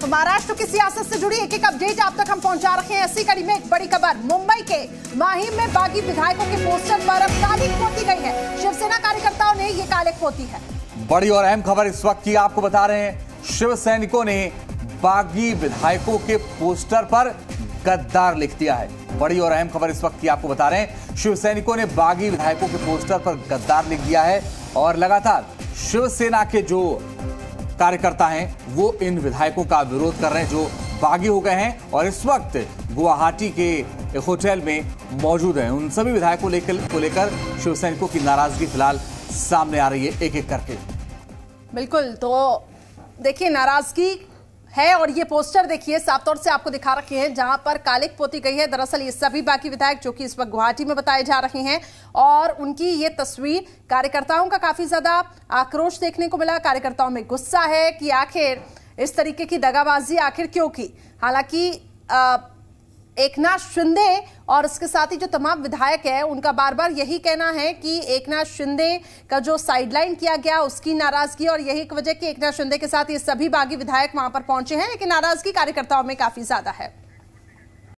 तो महाराष्ट्र की सियासत से जुड़ी एक एक अपडेट आप तक हम पहुंचा रहे हैं। ऐसी कड़ी में एक बड़ी खबर, मुंबई के माहिम में बागी विधायकों के पोस्टर पर अब कालिक पोती गई है। शिवसेना कार्यकर्ताओं ने ये कालिक पोती है। बड़ी और अहम खबर इस वक्त की आपको बता रहे हैं। शिव सैनिकों ने बागी विधायकों के पोस्टर पर गद्दार लिख दिया है। बड़ी और अहम खबर इस वक्त की आपको बता रहे हैं। शिव सैनिकों ने बागी विधायकों के पोस्टर पर गद्दार लिख दिया है और लगातार शिवसेना के जो कार्यकर्ता हैं वो इन विधायकों का विरोध कर रहे हैं जो बागी हो गए हैं और इस वक्त गुवाहाटी के एक होटल में मौजूद हैं। उन सभी विधायकों को लेकर शिव सैनिकों की नाराजगी फिलहाल सामने आ रही है एक एक करके। बिल्कुल, तो देखिए नाराजगी है और ये पोस्टर देखिए साफ तौर से आपको दिखा रखे हैं जहां पर कालिक पोती गई है। दरअसल ये सभी बाकी विधायक जो कि इस वक्त गुवाहाटी में बताए जा रहे हैं और उनकी ये तस्वीर, कार्यकर्ताओं का काफी ज्यादा आक्रोश देखने को मिला। कार्यकर्ताओं में गुस्सा है कि आखिर इस तरीके की दगाबाजी आखिर क्यों की। हालांकि एकनाथ शिंदे और इसके साथ ही जो तमाम विधायक है उनका बार बार यही कहना है कि एकनाथ शिंदे का जो साइडलाइन किया गया उसकी नाराजगी और यही एक वजह कि एकनाथ शिंदे के साथ ये सभी बागी विधायक वहां पर पहुंचे हैं, लेकिन नाराजगी कार्यकर्ताओं में काफी ज्यादा है।